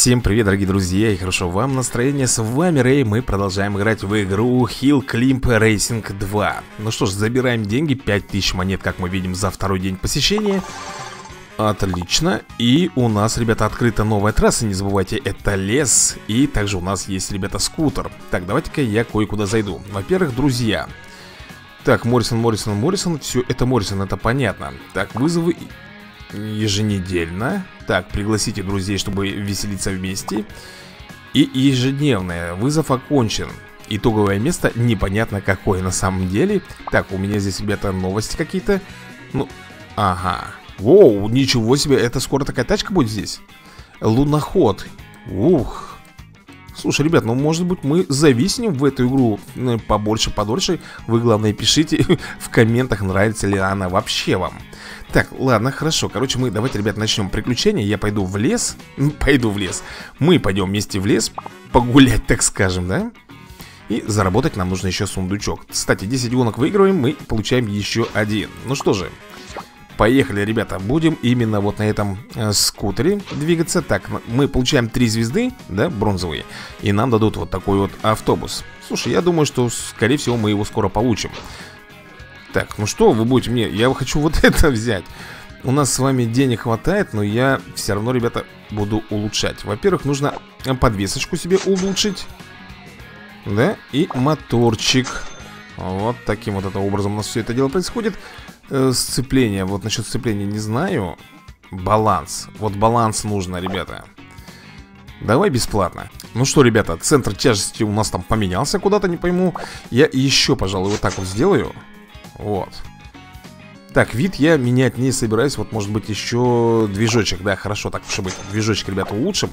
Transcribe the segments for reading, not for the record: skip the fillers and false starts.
Всем привет, дорогие друзья, и хорошо вам настроение. С вами Рэй, мы продолжаем играть в игру Hill Climb Racing 2. Ну что ж, забираем деньги, 5000 монет, как мы видим, за второй день посещения. Отлично. И у нас, ребята, открыта новая трасса, не забывайте, это лес. И также у нас есть, ребята, скутер. Так, давайте-ка я кое-куда зайду. Во-первых, друзья. Так, Моррисон. Все это Моррисон, это понятно. Так, вызовы еженедельно. Так, пригласите друзей, чтобы веселиться вместе. И ежедневное. Вызов окончен. Итоговое место непонятно какое на самом деле. Так, у меня здесь, ребята, новости какие-то. Ну, ага. Воу, ничего себе, это скоро такая тачка будет здесь. Луноход. Ух. Слушай, ребят, ну может быть мы зависнем в эту игру побольше, подольше. Вы, главное, пишите в комментах, нравится ли она вообще вам. Так, ладно, хорошо. Короче, мы, давайте, ребят, начнем приключения. Я пойду в лес. Пойду в лес. Мы пойдем вместе в лес погулять, так скажем, да? И заработать нам нужно еще сундучок. Кстати, 10 гонок выигрываем, мы получаем еще один. Ну что же, поехали, ребята. Будем именно вот на этом скутере двигаться. Так, мы получаем 3 звезды, да, бронзовые. И нам дадут вот такой вот автобус. Слушай, я думаю, что, скорее всего, мы его скоро получим. Так, ну что вы будете мне? Я хочу вот это взять. У нас с вами денег хватает, но я все равно, ребята, буду улучшать. Во-первых, нужно подвесочку себе улучшить. Да, и моторчик. Вот таким вот это образом у нас все это дело происходит. Сцепление, вот насчет сцепления не знаю. Баланс, вот баланс нужно, ребята. Давай бесплатно. Ну что, ребята, центр тяжести у нас там поменялся куда-то, не пойму. Я еще, пожалуй, вот так вот сделаю. Вот. Так, вид я менять не собираюсь. Вот, может быть, еще движочек. Да, хорошо, так уж и быть. Движочек, ребята, улучшим.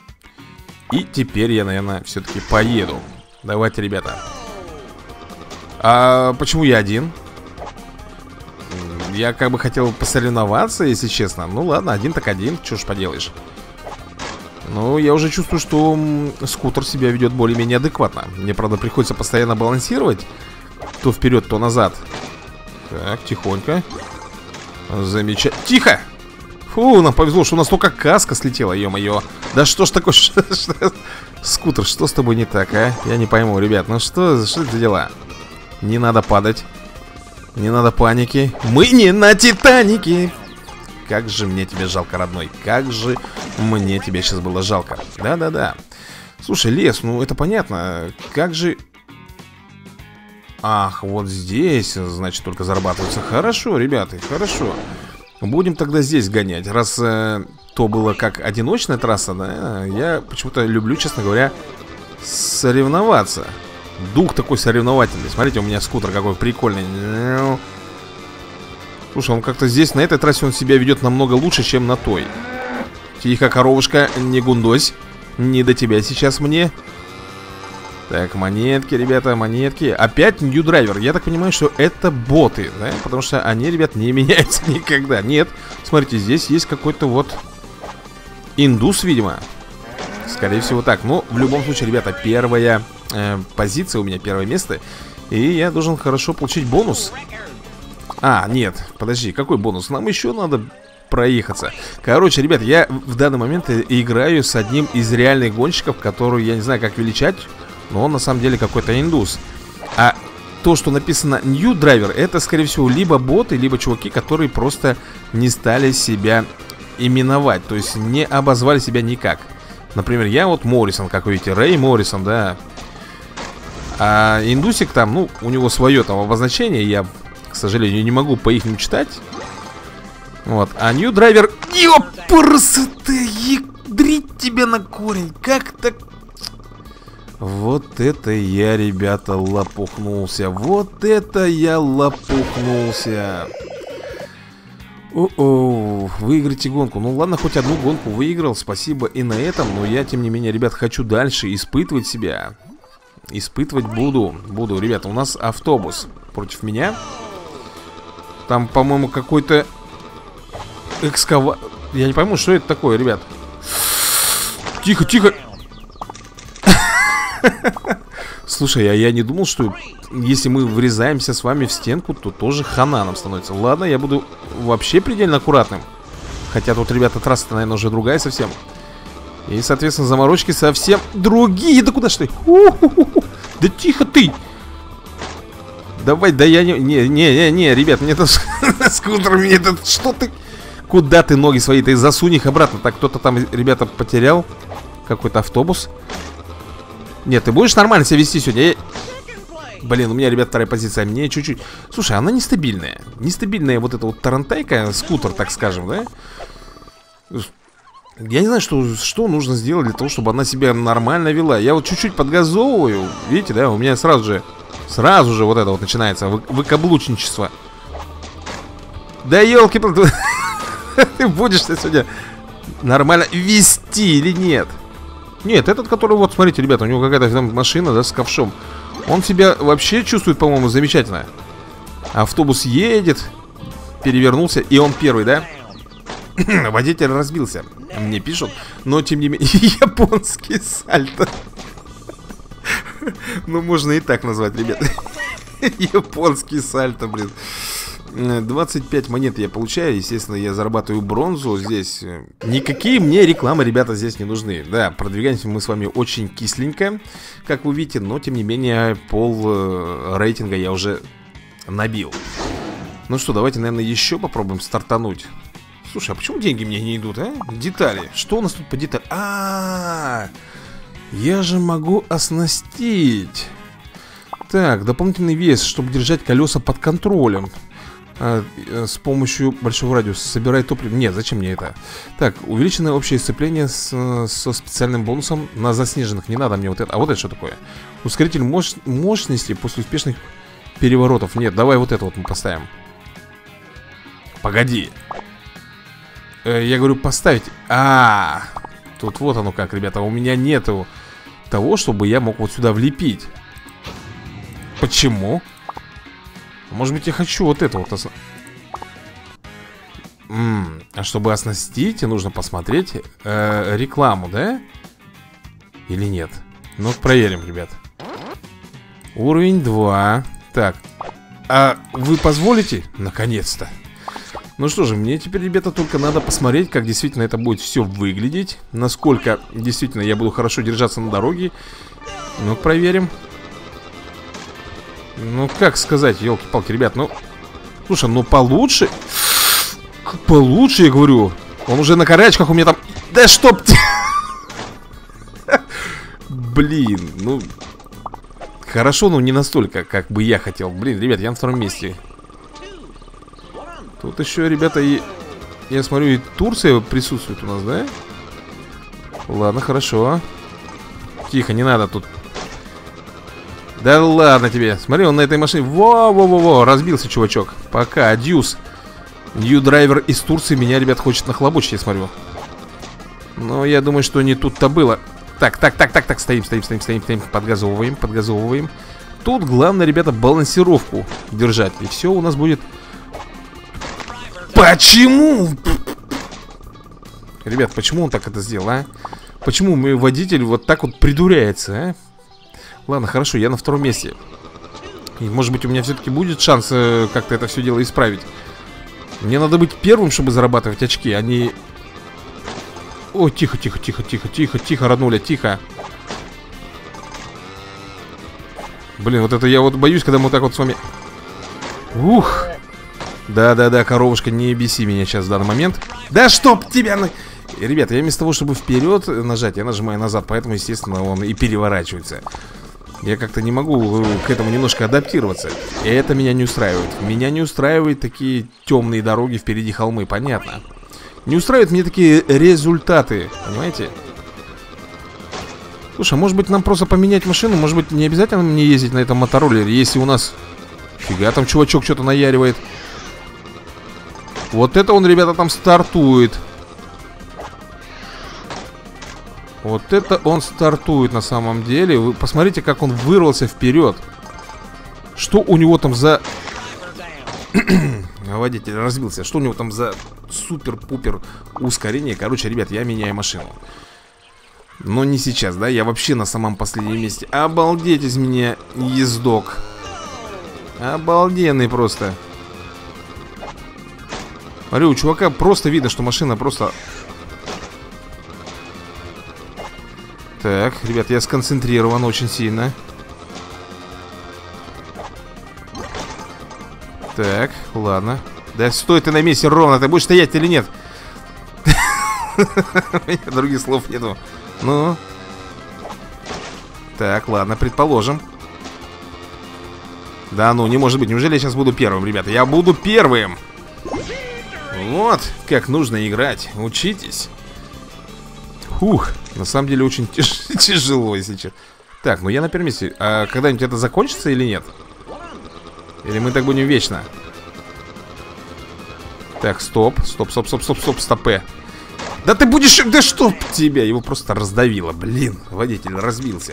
И теперь я, наверное, все-таки поеду. Давайте, ребята. А почему я один? Я как бы хотел посоревноваться, если честно. Ну ладно, один так один, что ж поделаешь. Ну, я уже чувствую, что скутер себя ведет более-менее адекватно. Мне, правда, приходится постоянно балансировать. То вперед, то назад. Так, тихонько. Замечательно. Тихо! Фу, нам повезло, что у нас только каска слетела, ё-моё. Да что ж такое? Скутер, что с тобой не так, а? Я не пойму, ребят, ну что это за дела? Не надо падать. Не надо паники. Мы не на Титанике. Как же мне тебя жалко, родной. Как же мне тебя сейчас было жалко. Да-да-да. Слушай, лес, ну это понятно. Как же... Ах, вот здесь, значит, только зарабатывается. Хорошо, ребята, хорошо. Будем тогда здесь гонять. Раз то было как одиночная трасса, да, я почему-то люблю, честно говоря, соревноваться. Дух такой соревновательный. Смотрите, у меня скутер какой прикольный. Слушай, он как-то здесь, на этой трассе он себя ведет намного лучше, чем на той. Тихо, коровушка, не гундось. Не до тебя сейчас мне. Так, монетки, ребята, монетки. Опять New Driver. Я так понимаю, что это боты, да? Потому что они, ребят, не меняются никогда. Нет, смотрите, здесь есть какой-то вот индус, видимо. Скорее всего так. Но в любом случае, ребята, первая позиция у меня, первое место. И я должен хорошо получить бонус. А, нет, подожди, какой бонус? Нам еще надо проехаться. Короче, ребят, я в данный момент играю с одним из реальных гонщиков, который, я не знаю, как величать, но он на самом деле какой-то индус. А то, что написано New Driver, это, скорее всего, либо боты, либо чуваки, которые просто не стали себя именовать. То есть не обозвали себя никак. Например, я вот Моррисон, как вы видите, Рэй Моррисон, да. А индусик там, ну, у него свое там обозначение. Я, к сожалению, не могу по их читать. Вот, а New Driver... Ёпрсы ты, ядрить тебя на корень. Как так... Вот это я, ребята, лопухнулся. Вот это я лопухнулся. О-о, выиграйте гонку. Ну ладно, хоть одну гонку выиграл, спасибо и на этом. Но я, тем не менее, ребят, хочу дальше испытывать себя. Испытывать буду. Ребята, у нас автобус против меня. Там, по-моему, какой-то экскаватор. Я не пойму, что это такое, ребят. Тихо, тихо. Слушай, а я не думал, что если мы врезаемся с вами в стенку, то тоже хана нам становится. Ладно, я буду вообще предельно аккуратным. Хотя тут, ребята, трасса-то, наверное, уже другая совсем. И, соответственно, заморочки совсем другие. Да куда ж ты? Да тихо ты! Давай, да я не, ребят, мне этот скутер, мне этот, что ты? Куда ты ноги свои? Ты засунь их обратно. Так, кто-то там, ребята, потерял какой-то автобус. Нет, ты будешь нормально себя вести сегодня? Блин, у меня, ребят, вторая позиция. Мне чуть-чуть... Слушай, она нестабильная. Нестабильная вот эта вот тарантайка, скутер, так скажем, да? Я не знаю, что нужно сделать для того, чтобы она себя нормально вела. Я вот чуть-чуть подгазовываю. Видите, да? У меня сразу же вот это вот начинается выкаблучничество. Да елки-палки. Ты будешь сегодня нормально вести или нет? Нет, этот, который, вот, смотрите, ребята, у него какая-то там машина, да, с ковшом. Он себя вообще чувствует, по-моему, замечательно. Автобус едет, перевернулся, и он первый, да? Водитель разбился. Мне пишут, но тем не менее. Японский сальто. Ну, можно и так назвать, ребят. Японский сальто, блин. 25 монет я получаю. Естественно, я зарабатываю бронзу. Здесь никакие мне рекламы, ребята, здесь не нужны. Да, продвигаемся мы с вами очень кисленько, как вы видите. Но, тем не менее, пол рейтинга я уже набил. Ну что, давайте, наверное, еще попробуем стартануть. Слушай, а почему деньги мне не идут, а? Детали. Что у нас тут по деталям? Я же могу оснастить. Так, дополнительный вес, чтобы держать колеса под контролем. С помощью большого радиуса. Собирай топливо. Нет, зачем мне это? Так, увеличенное общее сцепление со специальным бонусом на заснеженных. Не надо мне вот это. А вот это что такое? Ускоритель мощности после успешных переворотов. Нет, давай вот это вот мы поставим. Погоди. Я говорю поставить. Тут вот оно как, ребята. У меня нету того, чтобы я мог вот сюда влепить. Почему? Может быть, я хочу вот это вот А чтобы оснастить, нужно посмотреть рекламу, да? Или нет? Ну, проверим, ребят. Уровень 2. Так. А вы позволите? Наконец-то. Ну что же, мне теперь, ребята, только надо посмотреть, как действительно это будет все выглядеть. Насколько действительно я буду хорошо держаться на дороге. Ну, проверим. Ну, как сказать, елки-палки, ребят, ну... Слушай, ну получше... Получше, я говорю. Он уже на карачках у меня там... Да чтоб... Блин, ну... Хорошо, но не настолько, как бы я хотел. Блин, ребят, я на втором месте. Тут еще, ребята, и... Я смотрю, и Турция присутствует у нас, да? Ладно, хорошо. Тихо, не надо тут... Да ладно тебе. Смотри, он на этой машине. Во-во-во-во, разбился чувачок. Пока, адьюс. Нью-драйвер из Турции меня, ребят, хочет нахлобучить, я смотрю. Но я думаю, что не тут-то было. Так, стоим. Подгазовываем. Тут главное, ребята, балансировку держать. И все у нас будет. Почему? Ребят, почему он так это сделал, а? Почему мой водитель вот так вот придуряется, а? Ладно, хорошо, я на втором месте. И, может быть, у меня все-таки будет шанс как-то это все дело исправить. Мне надо быть первым, чтобы зарабатывать очки, а не... О, тихо, роднуля, тихо. Блин, вот это я вот боюсь, когда мы вот так вот с вами... Ух. Да, коровушка, не беси меня сейчас в данный момент. Да чтоб тебя... Ребята, я вместо того, чтобы вперед нажать, я нажимаю назад, поэтому, естественно, он и переворачивается. Я как-то не могу к этому немножко адаптироваться. И это меня не устраивает. Меня не устраивают такие темные дороги, впереди холмы, понятно. Не устраивают мне такие результаты, понимаете? Слушай, а может быть нам просто поменять машину? Может быть не обязательно мне ездить на этом мотороллере, если у нас... Фига, там чувачок что-то наяривает. Вот это он, ребята, там стартует. Вот это он стартует на самом деле. Вы посмотрите, как он вырвался вперед. Что у него там за... Водитель разбился. Что у него там за супер-пупер ускорение? Короче, ребят, я меняю машину. Но не сейчас, да? Я вообще на самом последнем месте. Обалдеть из меня ездок. Обалденный просто. Смотри, у чувака просто видно, что машина просто... Так, ребят, я сконцентрирован очень сильно. Так, ладно. Да стой ты на месте ровно, ты будешь стоять или нет? У меня других слов нету. Ну. Так, ладно, предположим. Да ну, не может быть. Неужели я сейчас буду первым, ребята? Я буду первым. Вот, как нужно играть. Учитесь. Фух, на самом деле очень тяжело, если честно. Так, ну я на первом месте. А когда-нибудь это закончится или нет? Или мы так будем вечно? Так, стоп, стопэ. Да ты будешь... Да что тебя? Его просто раздавило, блин. Водитель разбился.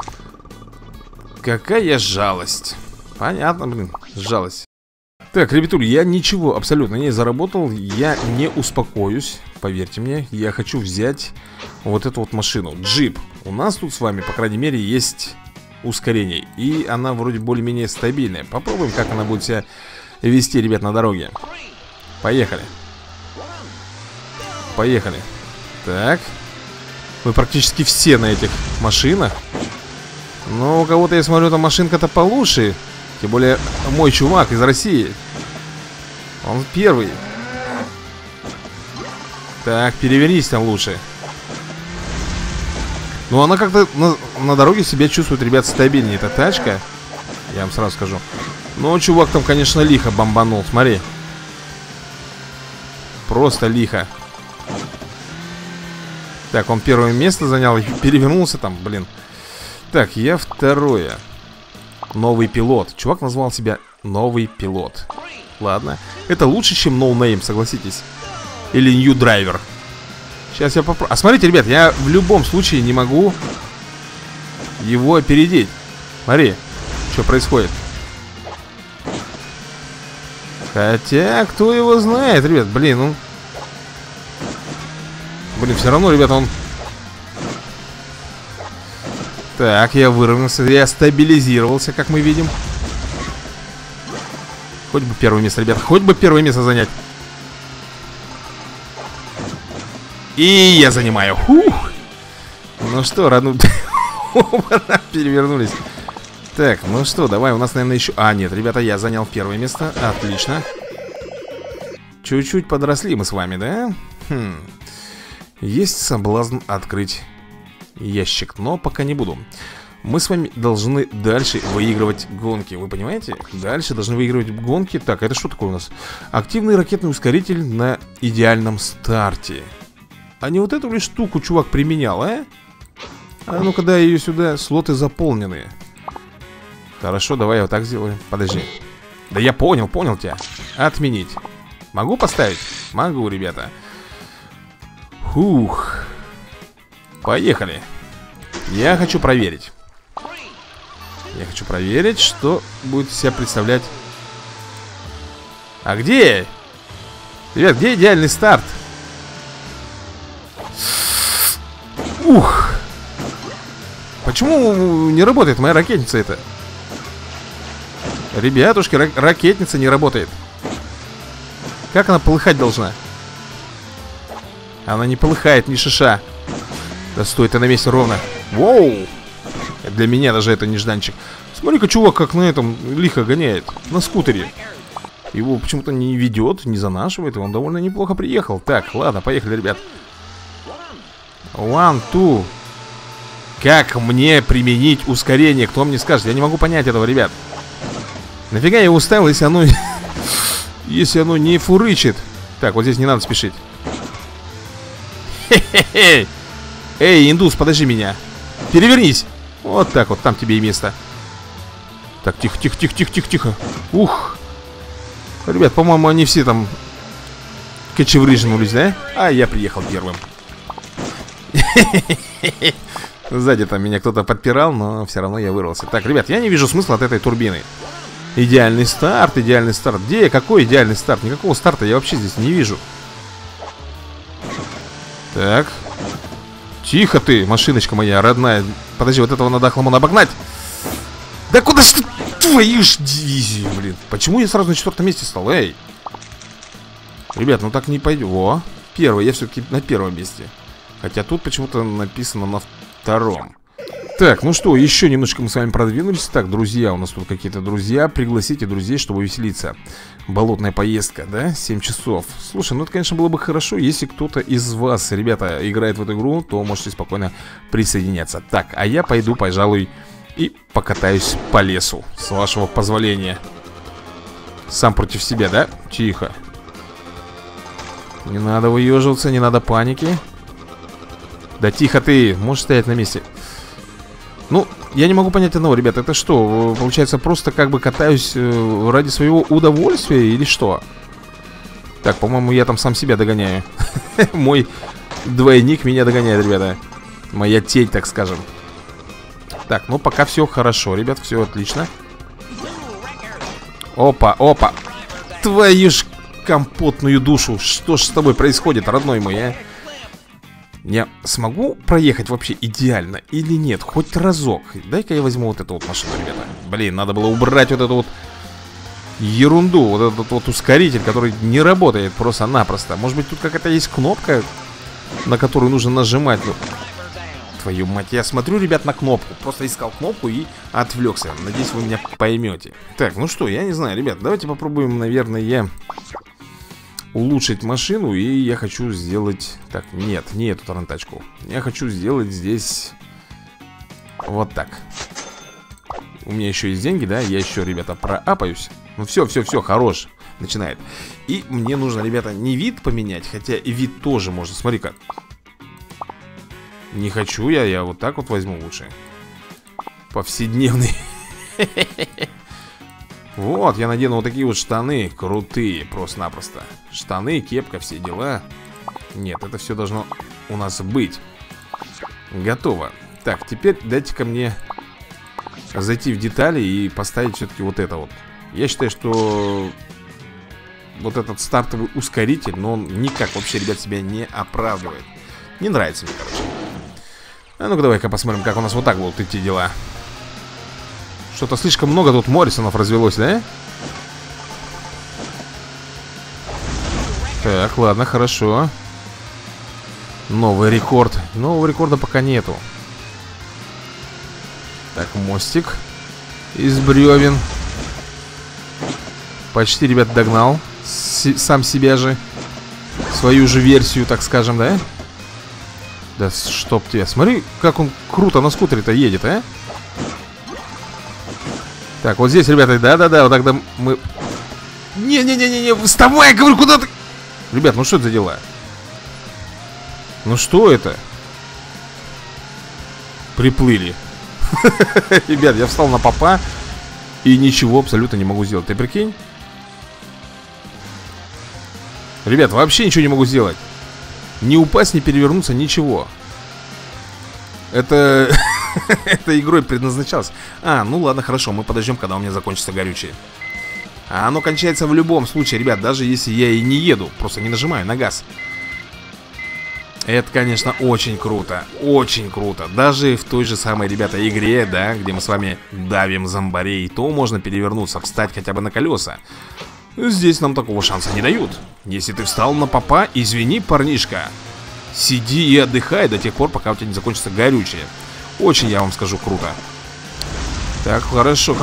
Какая жалость. Понятно, блин, жалость. Так, ребятуль, я ничего абсолютно не заработал. Я не успокоюсь, поверьте мне. Я хочу взять вот эту вот машину, джип. У нас тут с вами, по крайней мере, есть ускорение. И она вроде более-менее стабильная. Попробуем, как она будет себя вести, ребят, на дороге. Поехали. Поехали. Так. Мы практически все на этих машинах. Но у кого-то, я смотрю, там машинка-то получше. Тем более, мой чувак из России. Он первый. Так, перевернись там лучше. Ну, она как-то на дороге себя чувствует, ребят, стабильнее. Эта тачка, я вам сразу скажу. Но чувак там, конечно, лихо бомбанул, смотри. Просто лихо. Так, он первое место занял, перевернулся там, блин. Так, я второе. Новый пилот. Чувак назвал себя новый пилот. Ладно. Это лучше, чем No Name, согласитесь. Или New Driver. Сейчас я попробую. А смотрите, ребят, я в любом случае не могу его опередить. Смотри, что происходит. Хотя, кто его знает, ребят, блин, ну. Блин, все равно, ребята, он... Так, я выровнялся, я стабилизировался, как мы видим. Хоть бы первое место, ребят, хоть бы первое место занять. И я занимаю. Фух. Ну что, родной... Перевернулись. Так, ну что, давай, у нас, наверное, еще... А, нет, ребята, я занял первое место. Отлично. Чуть-чуть подросли мы с вами, да? Есть соблазн открыть ящик, но пока не буду. Мы с вами должны дальше выигрывать гонки. Вы понимаете? Дальше должны выигрывать гонки. Так, это что такое у нас? Активный ракетный ускоритель на идеальном старте. А не вот эту ли штуку чувак применял, а? А ну-ка дай ее сюда. Слоты заполнены. Хорошо, давай вот так сделаем. Подожди. Да я понял тебя. Отменить. Могу поставить? Могу, ребята. Фух. Поехали. Я хочу проверить. Я хочу проверить, что будет из себя представлять. А где? Ребят, где идеальный старт? Ух. Почему не работает моя ракетница это? Ребятушки, ракетница не работает. Как она полыхать должна? Она не полыхает, ни шиша. Да стой, ты на месте ровно. Воу. Для меня даже это нежданчик. Смотри-ка, чувак как на этом лихо гоняет. На скутере. Его почему-то не ведет, не занашивает. И он довольно неплохо приехал. Так, ладно, поехали, ребят. One, two. Как мне применить ускорение? Кто мне скажет? Я не могу понять этого, ребят. Нафига я его ставил, если оно... Если оно не фурычит. Так, вот здесь не надо спешить. Хе-хе-хе. Эй, индус, подожди меня. Перевернись. Вот так вот, там тебе и место. Так, тихо, тихо, тихо, тихо, тихо, тихо. Ух. Ребят, по-моему, они все там кочеврыжнулись, да? А я приехал первым. Сзади там меня кто-то подпирал, но все равно я вырвался. Так, ребят, я не вижу смысла от этой турбины. Идеальный старт, идеальный старт. Где? Какой идеальный старт? Никакого старта я вообще здесь не вижу. Так. Тихо ты, машиночка моя родная. Подожди, вот этого надо хламона обогнать. Да куда ж ты, твою ж дивизию, блин. Почему я сразу на 4-м месте стал? Эй. Ребят, ну так не пойдет. Во, первый, я все-таки на первом месте. Хотя тут почему-то написано на втором. Так, ну что, еще немножко мы с вами продвинулись. Так, друзья, у нас тут какие-то друзья. Пригласите друзей, чтобы веселиться. Болотная поездка, да? 7 часов. Слушай, ну это, конечно, было бы хорошо, если кто-то из вас, ребята, играет в эту игру, то можете спокойно присоединяться. Так, а я пойду, пожалуй, и покатаюсь по лесу, с вашего позволения. Сам против себя, да? Тихо. Не надо выеживаться, не надо паники. Да тихо ты, можешь стоять на месте. Ну, я не могу понять одного, ребята. Это что, получается, просто как бы катаюсь ради своего удовольствия или что? Так, по-моему, я там сам себя догоняю. Мой двойник меня догоняет, ребята. Моя тень, так скажем. Так, ну пока все хорошо, ребят, все отлично. Опа, опа. Твою ж компотную душу. Что ж с тобой происходит, родной мой, а? Я смогу проехать вообще идеально или нет? Хоть разок. Дай-ка я возьму вот эту вот машину, ребята. Блин, надо было убрать вот эту вот ерунду. Вот этот вот ускоритель, который не работает просто-напросто. Может быть, тут какая-то есть кнопка, на которую нужно нажимать. Ну, твою мать, я смотрю, ребят, на кнопку. Просто искал кнопку и отвлекся. Надеюсь, вы меня поймете. Так, ну что, я не знаю, ребят. Давайте попробуем, наверное, улучшить машину. И я хочу сделать... Так, нет, не эту тарантачку. Я хочу сделать здесь вот так. У меня еще есть деньги, да? Я еще, ребята, проапаюсь. Ну все, хорош. Начинает. И мне нужно, ребята, не вид поменять. Хотя и вид тоже можно. Смотри-ка. Не хочу я вот так вот возьму лучше. Повседневный. Вот, я надену вот такие вот штаны. Крутые, просто-напросто. Штаны, кепка, все дела. Нет, это все должно у нас быть. Готово. Так, теперь дайте-ка мне зайти в детали и поставить все-таки вот это вот. Я считаю, что вот этот стартовый ускоритель, но он никак вообще, ребят, себя не оправдывает. Не нравится мне, короче. А ну-ка давай-ка посмотрим, как у нас вот так будут идти дела. Что-то слишком много тут Моррисонов развелось, да? Так, ладно, хорошо. Новый рекорд. Нового рекорда пока нету. Так, мостик из бревен. Почти, ребят, догнал сам себя же. Свою же версию, так скажем, да? Да чтоб тебя. Смотри, как он круто на скутере-то едет, а? Так, вот здесь, ребята, да-да-да, вот тогда мы... Не-не-не-не, вставай, говорю, куда ты... Ребят, ну что это за дела? Ну что это? Приплыли. Ребят, я встал на попа и ничего абсолютно не могу сделать. Ты прикинь? Ребят, вообще ничего не могу сделать. Не упасть, не перевернуться, ничего. Это... Это игрой предназначалось. А, ну ладно, хорошо, мы подождем, когда у меня закончится горючее. А оно кончается в любом случае, ребят. Даже если я и не еду, просто не нажимаю на газ. Это, конечно, очень круто. Очень круто. Даже в той же самой, ребята, игре, да, где мы с вами давим зомбарей, то можно перевернуться, встать хотя бы на колеса. Здесь нам такого шанса не дают. Если ты встал на попа, извини, парнишка, сиди и отдыхай до тех пор, пока у тебя не закончится горючее. Очень, я вам скажу, круто. Так, хорошо.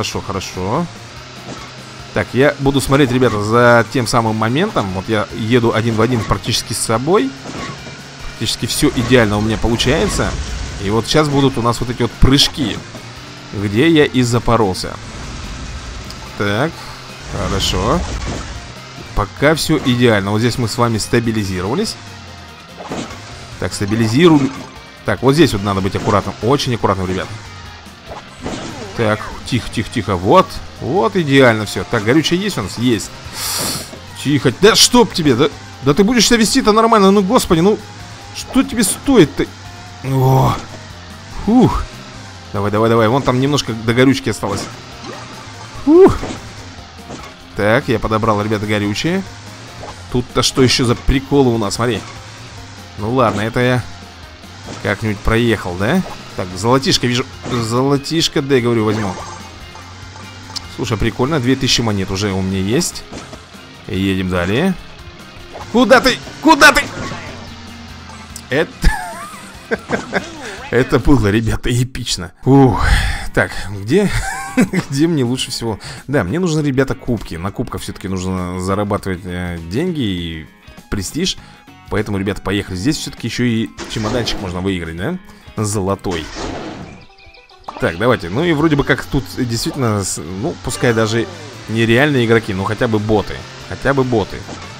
Так, я буду смотреть, ребята, за тем самым моментом. Вот я еду один в один практически с собой. Практически все идеально у меня получается. И вот сейчас будут у нас вот эти вот прыжки, где я и запоролся. Так, хорошо. Пока все идеально. Вот здесь мы с вами стабилизировались. Так, стабилизируем. Так, вот здесь вот надо быть аккуратным. Очень аккуратным, ребят. Так, тихо. Вот идеально все. Так, горючее есть у нас? Есть. Тихо. Да чтоб тебе, да ты будешь себя вести-то нормально. Ну, господи, ну что тебе стоит-то? О, фух. Давай. Вон там немножко до горючки осталось. Фух. Так, я подобрал, ребята, горючее. Тут-то что еще за приколы у нас, смотри. Ну ладно, это я как-нибудь проехал, да? Так, золотишко вижу. Золотишко, да, я говорю, возьму. Слушай, прикольно, 2000 монет уже у меня есть. Едем далее. Куда ты? Это... Это было, ребята, эпично. Ух. Так, где мне лучше всего? Да, мне нужны, ребята, кубки. На кубках все-таки нужно зарабатывать деньги и престиж. Поэтому, ребята, поехали. Здесь все-таки еще и чемоданчик можно выиграть, да? Золотой. Так, давайте. Ну и вроде бы как тут действительно, ну, пускай даже нереальные игроки, но хотя бы боты. Хотя бы боты.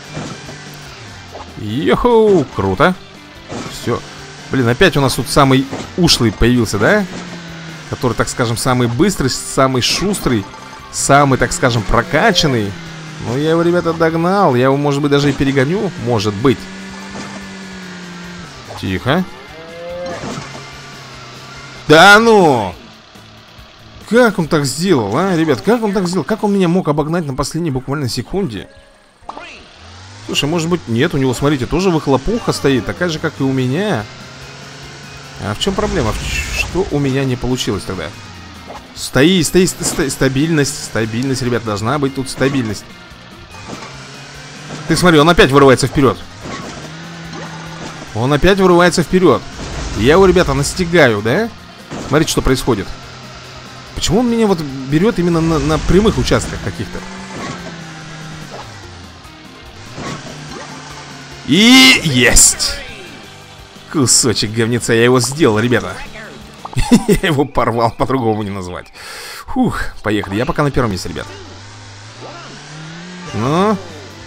Йоу, круто. Все. Блин, опять у нас тут самый ушлый появился, да? Который, так скажем, самый быстрый, самый шустрый, самый, так скажем, прокачанный. Ну, я его, ребята, догнал. Я его, может быть, даже и перегоню. Может быть. Тихо. Да ну! Как он так сделал, а, ребят? Как он так сделал? Как он меня мог обогнать на последней буквально секунде? Слушай, может быть, нет, у него, смотрите, тоже выхлопуха стоит, такая же, как и у меня. А в чем проблема? Что у меня не получилось тогда? Стабильность, стабильность, ребят, должна быть тут стабильность. Ты смотри, он опять вырывается вперед. Он опять вырывается вперед. Я его, ребята, настигаю, да? Смотрите, что происходит. Почему он меня вот берет именно на прямых участках каких-то? И есть! Кусочек говнеца, я его сделал, ребята. Я его порвал, по-другому не назвать. Фух, поехали, я пока на первом месте, ребят. Ну.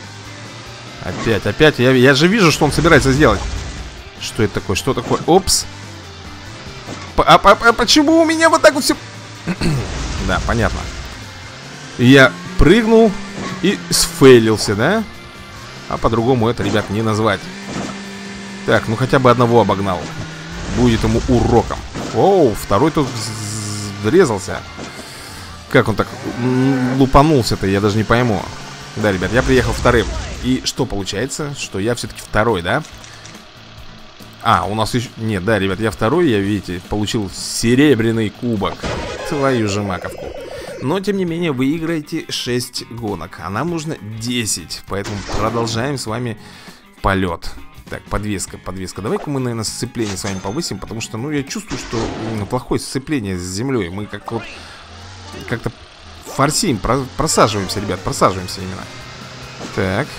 Опять, я же вижу, что он собирается сделать. Что это такое, что такое? Опс. Почему у меня вот так вот все... Да, понятно. Я прыгнул и сфейлился, да? А по-другому это, ребят, не назвать. Так, ну хотя бы одного обогнал. Будет ему уроком. Оу, второй тут врезался. Как он так лупанулся-то, я даже не пойму. Да, ребят, я приехал вторым. И что получается? Что я все-таки второй, да? А, у нас еще... Нет, да, ребят, я второй, я, видите, получил серебряный кубок. Твою же маковку. Но, тем не менее, вы играете 6 гонок, а нам нужно 10. Поэтому продолжаем с вами полет. Так, подвеска. Давай-ка мы, наверное, сцепление с вами повысим. Потому что, ну, я чувствую, что плохое сцепление с землей. Мы как вот как-то форсим, просаживаемся, ребят, просаживаемся именно. Так.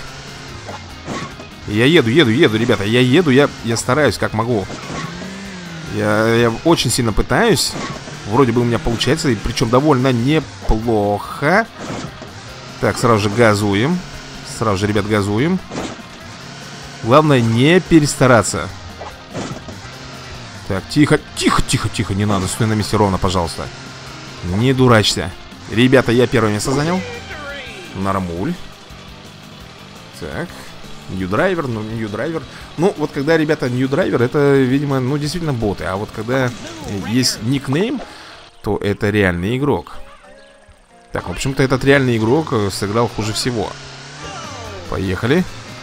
Я еду, ребята, я стараюсь как могу. Я очень сильно пытаюсь. Вроде бы у меня получается, и причем довольно неплохо. Так, сразу же газуем. Сразу же, ребят, газуем. Главное не перестараться. Так, тихо, не надо, стой на месте ровно, пожалуйста. Не дурачься. Ребята, я первое место занял. Нормуль. Так. Нью-драйвер, ну, нью-драйвер. Ну, вот когда, ребята, нью-драйвер, это, видимо, ну, действительно боты. А вот когда есть никнейм, то это реальный игрок. Так, в общем-то, этот реальный игрок сыграл хуже всего. Поехали.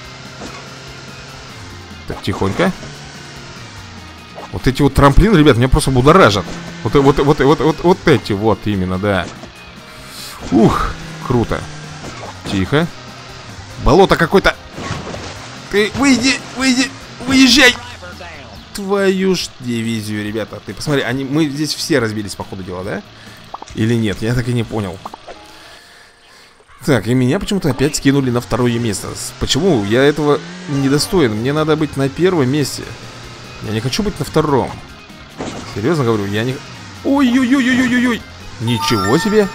Так, тихонько. Вот эти вот трамплины, ребят, меня просто будоражат. Вот эти вот именно, да. Ух, круто. Тихо. Болото какое-то. Ты выезжай. Твою ж дивизию, ребята. Ты посмотри, мы здесь все разбились по ходу дела, да? Или нет, я так и не понял. Так, и меня почему-то опять скинули на второе место. Почему? Я этого недостоин. Мне надо быть на первом месте. Я не хочу быть на втором. Серьезно говорю, я не... Ой-ой-ой-ой-ой-ой. Ничего себе.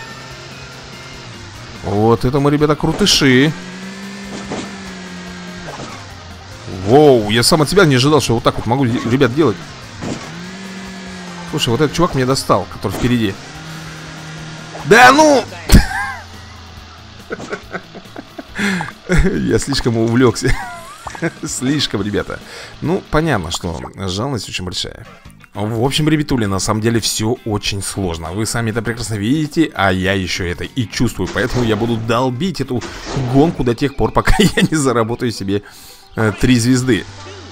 Вот это мы, ребята, крутыши. Воу, я сам от себя не ожидал, что вот так вот могу, ребят, делать. Слушай, вот этот чувак меня достал, который впереди. Да ну! Я слишком увлекся. Слишком, ребята. Ну, понятно, что жалость очень большая. В общем, ребятули, на самом деле все очень сложно. Вы сами это прекрасно видите, а я еще это и чувствую. Поэтому я буду долбить эту гонку до тех пор, пока я не заработаю себе 3 звезды.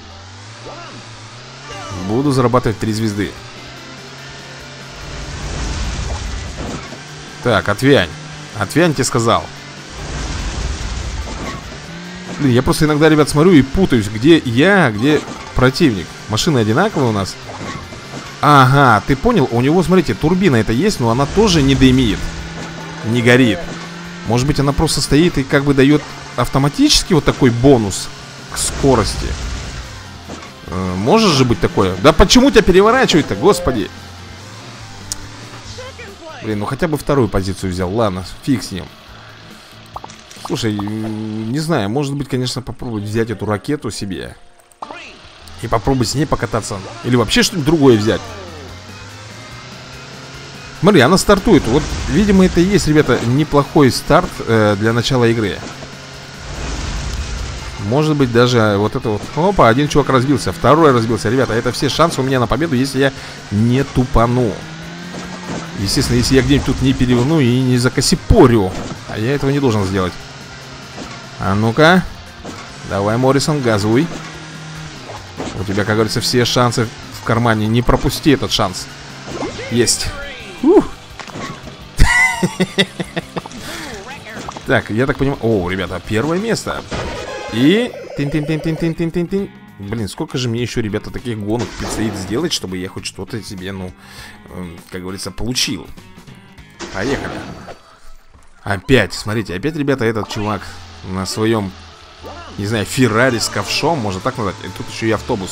Буду зарабатывать 3 звезды. Так, отвянь. Отвянь, тебе сказал. Блин, я просто иногда, ребят, смотрю и путаюсь, где я, где противник. Машины одинаковые у нас. Ага, ты понял? У него, смотрите, турбина это есть, но она тоже не дымит. Не горит. Может быть, она просто стоит и как бы дает автоматически вот такой бонус к скорости. Может же быть такое? Да почему тебя переворачивает-то, господи? Блин, ну хотя бы вторую позицию взял. Ладно, фиг с ним. Слушай, не знаю, может быть, конечно, попробовать взять эту ракету себе и попробовать с ней покататься. Или вообще что-нибудь другое взять. Смотри, она стартует. Вот, видимо, это и есть, ребята, неплохой старт для начала игры. Может быть, даже вот это вот. Опа, один чувак разбился, второй разбился. Ребята, это все шансы у меня на победу, если я не тупану. Естественно, если я где-нибудь тут не переверну и не закосипорю. А я этого не должен сделать. А ну-ка. Давай, Моррисон, газуй. У тебя, как говорится, все шансы в кармане. Не пропусти этот шанс. Есть. Так, я так понимаю. О, ребята, первое место. И... Тин-тин-тин-тин-тин-тин-тин. Блин, сколько же мне еще, ребята, таких гонок предстоит сделать, чтобы я хоть что-то себе, ну, как говорится, получил. Поехали. Опять, смотрите, опять, ребята, этот чувак на своем, не знаю, Феррари с ковшом, можно так назвать. И тут еще и автобус.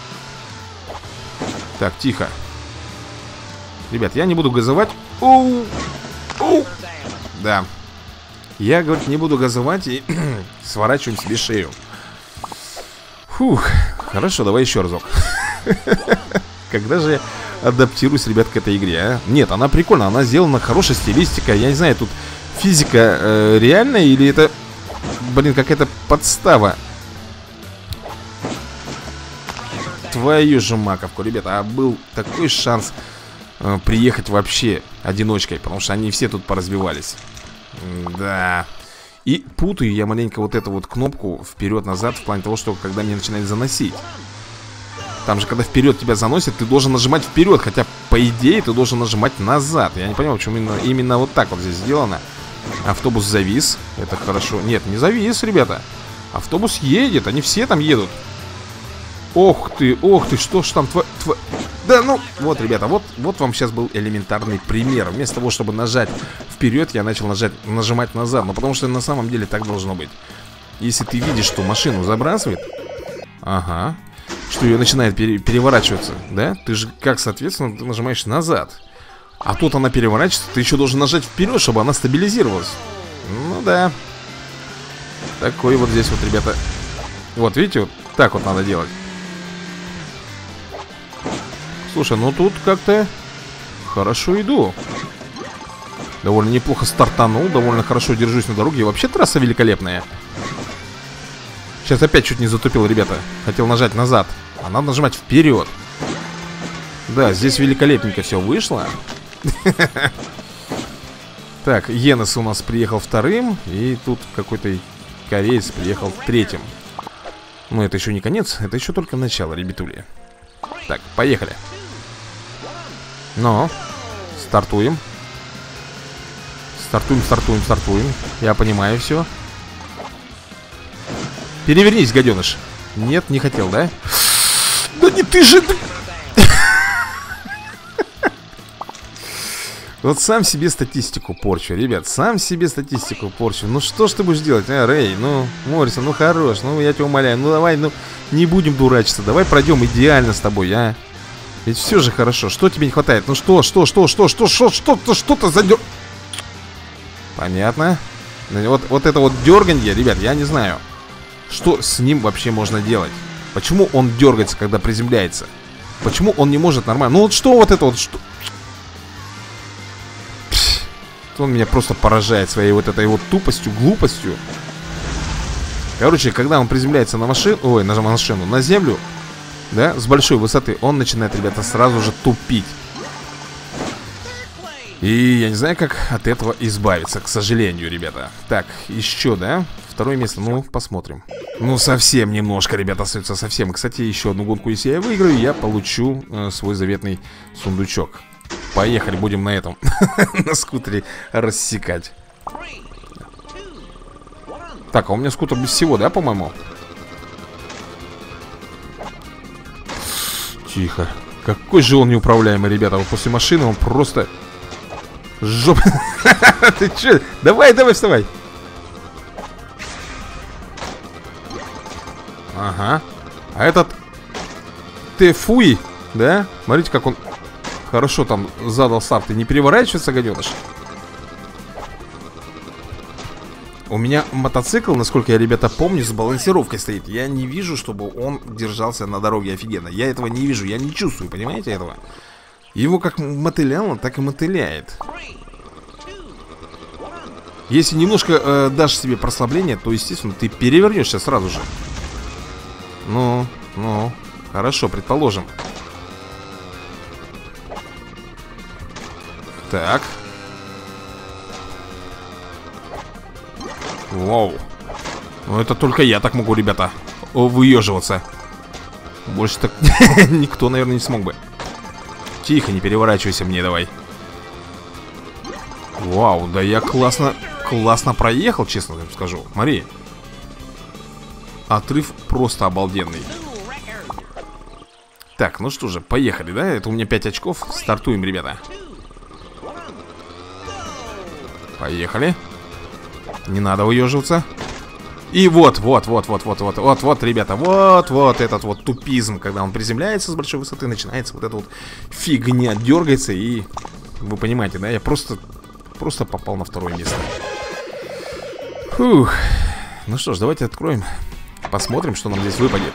Так, тихо. Ребят, я не буду газовать. Оу! Оу! Да. Я, говорит, не буду газовать и сворачиваем себе шею. Фух, хорошо, давай еще разок. Когда же я адаптируюсь, ребят, к этой игре, а? Нет, она прикольная, она сделана хорошая стилистика. Я не знаю, тут физика реальная или это, блин, какая-то подстава. Твою же маковку, ребята, а был такой шанс приехать вообще одиночкой, потому что они все тут поразбивались. Да. И путаю я маленько вот эту вот кнопку вперед-назад в плане того, что когда меня начинает заносить. Там же, когда вперед тебя заносит, ты должен нажимать вперед. Хотя, по идее, ты должен нажимать назад. Я не понимаю, почему именно вот так вот здесь сделано. Автобус завис. Это хорошо. Нет, не завис, ребята. Автобус едет, они все там едут. Ох ты, что ж там Да, ну, вот, ребята, вот вам сейчас был элементарный пример. Вместо того, чтобы нажать вперед, я начал нажимать назад. Ну, потому что на самом деле так должно быть. Если ты видишь, что машину забрасывает, ага, что ее начинает переворачиваться, да, ты же, как, соответственно, ты нажимаешь назад. А тут она переворачивается, ты еще должен нажать вперед, чтобы она стабилизировалась. Ну, да. Такой вот здесь вот, ребята. Вот, видите, вот так вот надо делать. Слушай, ну тут как-то хорошо иду. Довольно неплохо стартанул, довольно хорошо держусь на дороге. И вообще трасса великолепная. Сейчас опять чуть не затупил, ребята. Хотел нажать назад, а надо нажимать вперед. Да, здесь великолепненько все вышло. Так, Енес у нас приехал вторым. И тут какой-то кореец приехал третьим. Но это еще не конец, это еще только начало, ребятули. Так, поехали. Но, стартуем. Стартуем. Я понимаю все. Перевернись, гаденыш. Нет, не хотел, да? Да не ты же... Вот сам себе статистику порчу, ребят. Сам себе статистику порчу. Ну что ж ты будешь делать, а, Рэй? Ну, Моррисон, ну хорош. Ну, я тебя умоляю. Ну, давай, ну, не будем дурачиться. Давай пройдем идеально с тобой, а. Ведь все же хорошо. Что тебе не хватает? Ну что ты задер... Понятно. Вот это вот дерганье, ребят, я не знаю. Что с ним вообще можно делать? Почему он дергается, когда приземляется? Почему он не может нормально? Ну вот что вот это вот... Что... Он меня просто поражает своей вот этой вот тупостью, глупостью. Короче, когда он приземляется на машину... Ой, на машину, на землю, да, с большой высоты, он начинает, ребята, сразу же тупить. И я не знаю, как от этого избавиться, к сожалению, ребята. Так, еще, да? Второе место, ну, посмотрим. Ну, совсем немножко, ребята, остается совсем. Кстати, еще одну гонку, если я выиграю, я получу свой заветный сундучок. Поехали, будем на этом на скутере рассекать. Так, а у меня скутер без всего, да, по-моему? Тихо. Какой же он неуправляемый, ребята. Вот после машины он просто... Жопа. Ты че? Давай, давай, вставай. Ага. А этот Тэфуи, да? Смотрите, как он хорошо там задал старт. И не переворачивается, гаденыш. У меня мотоцикл, насколько я, ребята, помню, с балансировкой стоит. Я не вижу, чтобы он держался на дороге офигенно. Я этого не вижу, я не чувствую, понимаете этого? Его как мотыляло, так и мотыляет. Если немножко дашь себе прослабление, то, естественно, ты перевернешься сразу же. Ну, хорошо, предположим. Так. Вау. Ну это только я так могу, ребята, выеживаться. Больше так никто, наверное, не смог бы. Тихо, не переворачивайся мне, давай. Вау, да я классно проехал, честно скажу. Смотри. Отрыв просто обалденный. Так, ну что же, поехали, да? Это у меня 5 очков. Стартуем, ребята. Поехали. Не надо выеживаться. И вот, ребята, вот этот вот тупизм, когда он приземляется с большой высоты, начинается вот эта вот фигня, дергается, и вы понимаете, да, я просто попал на второе место. Фух. Ну что ж, давайте откроем, посмотрим, что нам здесь выпадет.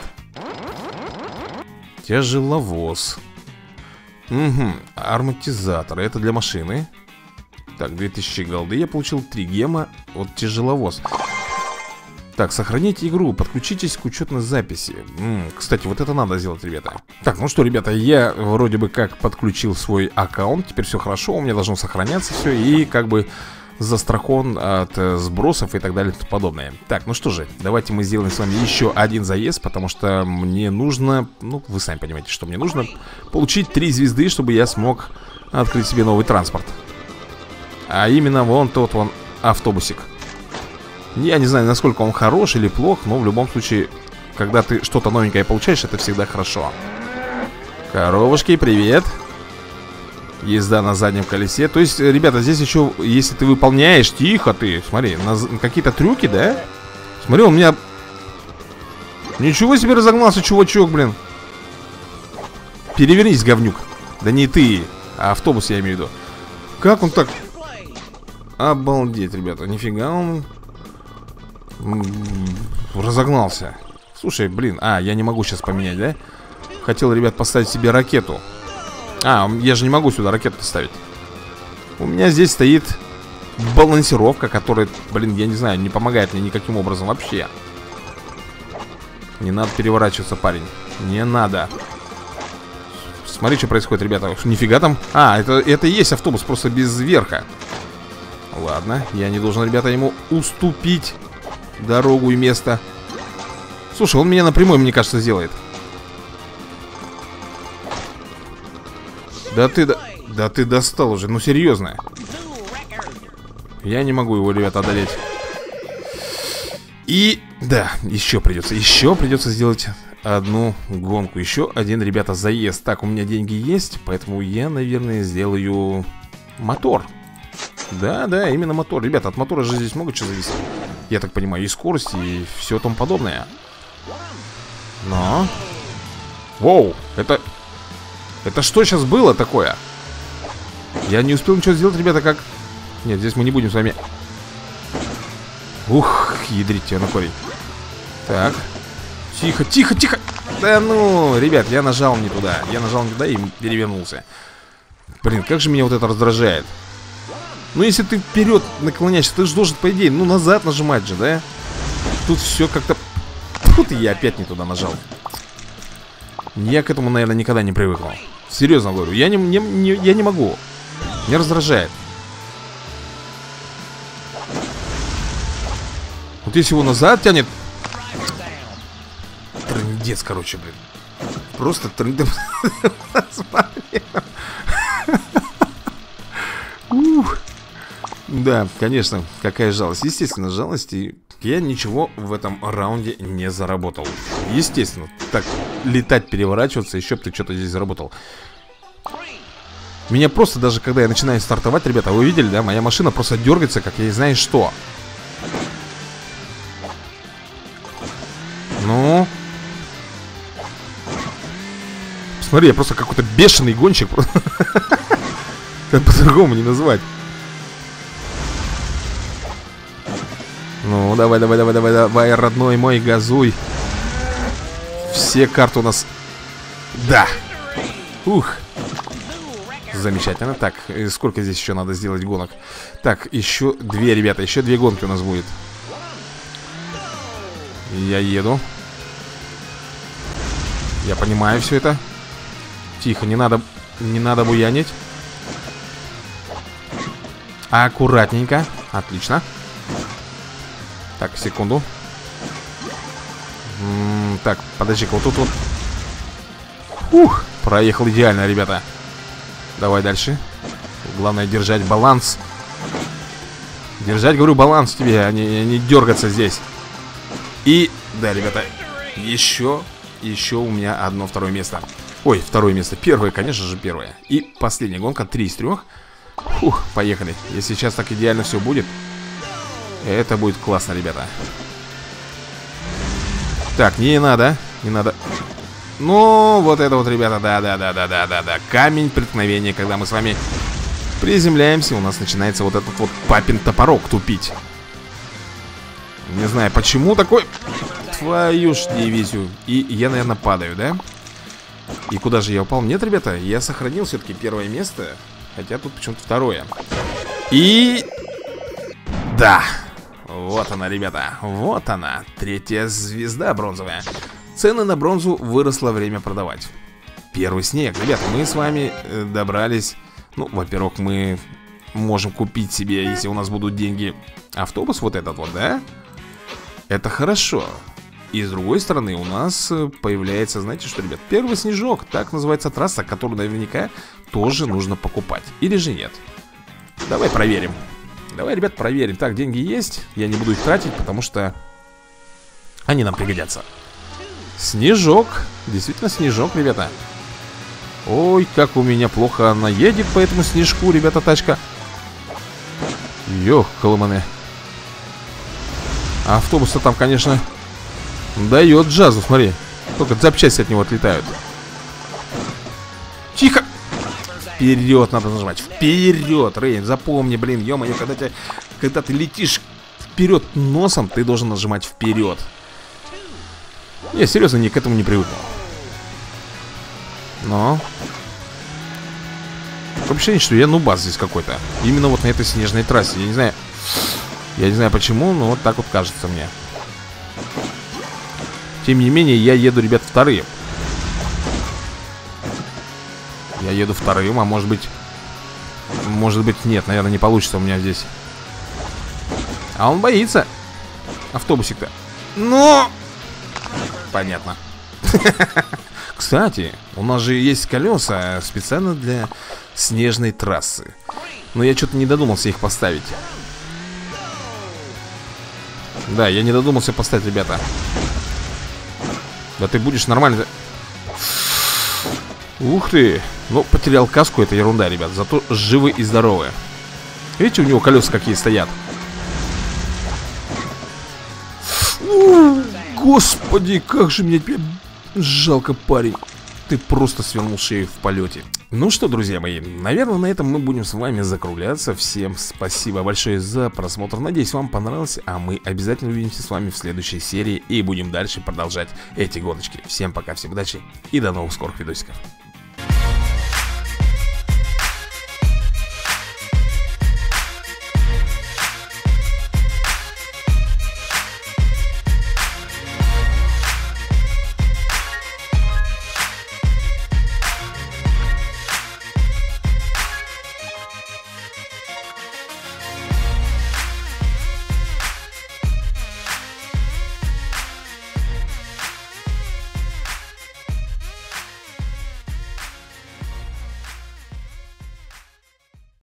Тяжеловоз. Угу, ароматизатор, это для машины. Так, 2000 голды я получил, 3 гема. Вот тяжеловоз. Так, сохраните игру, подключитесь к учетной записи. Кстати, вот это надо сделать, ребята. Так, ну что, ребята, я вроде бы как подключил свой аккаунт. Теперь все хорошо, у меня должно сохраняться все. И как бы застрахован от сбросов и так далее и тому подобное. Так, ну что же, давайте мы сделаем с вами еще один заезд. Потому что мне нужно, ну, вы сами понимаете, что мне нужно получить 3 звезды, чтобы я смог открыть себе новый транспорт. А именно вон тот вон автобусик. Я не знаю, насколько он хорош или плох, но в любом случае, когда ты что-то новенькое получаешь, это всегда хорошо. Коровушки, привет. Езда на заднем колесе. То есть, ребята, здесь еще, если ты выполняешь... Тихо ты, смотри, какие-то трюки, да? Смотри, он меня... Ничего себе разогнался, чувачок, блин. Перевернись, говнюк. Да не ты, а автобус, я имею в виду. Как он так... Обалдеть, ребята, нифига он разогнался. Слушай, блин, я не могу сейчас поменять, да? Хотел, ребят, поставить себе ракету. Я же не могу сюда ракету поставить. У меня здесь стоит балансировка, которая, блин, я не знаю, не помогает мне никаким образом вообще. Не надо переворачиваться, парень. Не надо. Смотри, что происходит, ребята. Нифига там. Это и есть автобус, просто без верха. Ладно, я не должен, ребята, ему уступить дорогу и место. Слушай, он меня напрямую, мне кажется, сделает. Да ты достал уже, ну серьезно. Я не могу его, ребята, одолеть. И, да, еще придется сделать одну гонку. Еще один, ребята, заезд. Так, у меня деньги есть, поэтому я, наверное, сделаю мотор. Да, именно мотор. Ребята, от мотора же здесь много чего зависит. Я так понимаю, и скорость, и все тому подобное. Но... Воу, это что сейчас было такое? Я не успел ничего сделать, ребята, как... Нет, здесь мы не будем с вами... Ух, ядрить тебя на корень. Так. Тихо. Да ну, ребят, я нажал не туда. И перевернулся. Блин, как же меня вот это раздражает. Ну, если ты вперед наклоняешься, ты же должен, по идее, ну, назад нажимать же, да? Тут все как-то... Тут я опять не туда нажал. Я к этому, наверное, никогда не привыкнул. Серьезно говорю, я не могу. Меня раздражает. Вот если его назад тянет... Трындец, короче, блин. Просто трындец. Да, конечно, какая жалость. Естественно, жалость. И я ничего в этом раунде не заработал. Естественно. Так, летать, переворачиваться. Еще бы ты что-то здесь заработал. Меня просто даже, когда я начинаю стартовать, ребята, вы видели, да? Моя машина просто дергается, как я не знаю что. Ну... Смотри, я просто какой-то бешеный гонщик. Как по-другому не назвать. Ну, давай, давай, давай, давай, давай, родной мой, газуй. Все карты у нас... Да. Ух. Замечательно. Так, сколько здесь еще надо сделать гонок? Так, еще 2, ребята, еще 2 гонки у нас будет. Я еду. Я понимаю все это. Тихо, не надо буянить. Аккуратненько. Отлично. Так, секунду. Так, подожди-ка, вот тут вот. Ух, проехал идеально, ребята. Давай дальше. Главное держать баланс. Держать, говорю, баланс тебе, а не дергаться здесь. И, да, ребята, еще у меня одно второе место. Ой, второе место. Первое, конечно же, первое. И последняя гонка, 3 из 3. Ух, поехали. Если сейчас так идеально все будет, это будет классно, ребята. Так, не надо. Ну, вот это вот, ребята, да. Камень преткновения, когда мы с вами приземляемся, у нас начинается вот этот вот папин топорок тупить. Не знаю, почему такой... Твою ж дивизию. И я, наверное, падаю, да? И куда же я упал? Нет, ребята, я сохранил все-таки первое место. Хотя тут почему-то второе. И... Да. Вот она, ребята. Вот она. 3-я звезда бронзовая. Цены на бронзу выросло время продавать. Первый снег. Ребята, мы с вами добрались. Ну, во-первых, мы можем купить себе, если у нас будут деньги, автобус вот этот вот, да? Это хорошо. И с другой стороны у нас появляется, знаете что, ребят, первый снежок. Так называется трасса, которую наверняка тоже нужно покупать. Или же нет? Давай проверим. Давай, ребят, проверим. Так, деньги есть. Я не буду их тратить, потому что они нам пригодятся. Снежок. Действительно снежок, ребята. Ой, как у меня плохо она едет по этому снежку, ребята, тачка. Ёх-колыманы. Автобус-то там, конечно, дает джазу, смотри. Только запчасти от него отлетают. Тихо! Вперед надо нажимать. Вперед, Рейн, запомни, блин, ё-моё, когда ты летишь вперед носом, ты должен нажимать вперед. Я серьезно к этому не привыкнул. Но такое ощущение, что я нубас здесь какой-то. Именно вот на этой снежной трассе. Я не знаю почему, но вот так вот кажется мне. Тем не менее, я еду, ребят, вторым. Я еду вторым, а может быть нет, наверное, не получится у меня здесь. А он боится. Автобусик-то. Но... Понятно. Кстати, у нас же есть колеса специально для снежной трассы. Но я что-то не додумался их поставить. Да, я не додумался поставить, ребята. Да ты будешь нормально. Ух ты. Ну, потерял каску, это ерунда, ребят. Зато живы и здоровы. Видите, у него колеса какие стоят. Господи, как же мне тебя жалко, парень. Ты просто свернул шею в полете. Ну что, друзья мои, наверное, на этом мы будем с вами закругляться. Всем спасибо большое за просмотр. Надеюсь, вам понравилось. А мы обязательно увидимся с вами в следующей серии и будем дальше продолжать эти гоночки. Всем пока, всем удачи и до новых скорых видосиков.